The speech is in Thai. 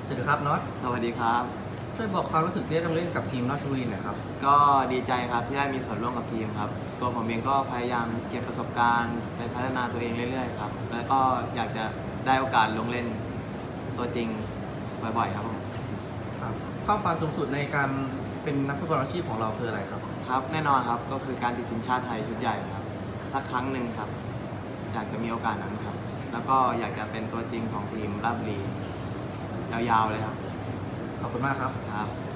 สวัสดีครับน็อตสวัสดีครับช่วยบอกความรู้สึกที่ได้ลงเล่นกับทีมราชบุรีหน่อยครับก็ดีใจครับที่ได้มีส่วนร่วมกับทีมครับตัวผมเองก็พยายามเก็บประสบการณ์ไปพัฒนาตัวเองเรื่อยๆครับแล้วก็อยากจะได้โอกาสลงเล่นตัวจริงบ่อยๆครับผมครับความฝันสูงสุดในการเป็นนักฟุตบอลอาชีพของเราคืออะไรครับครับแน่นอนครับก็คือการติดทีมชาติไทยชุดใหญ่ครับสักครั้งหนึ่งครับอยากจะมีโอกาสนั้นครับแล้วก็อยากจะเป็นตัวจริงของทีมราชบุรียาวๆเลยครับขอบคุณมากครับครับ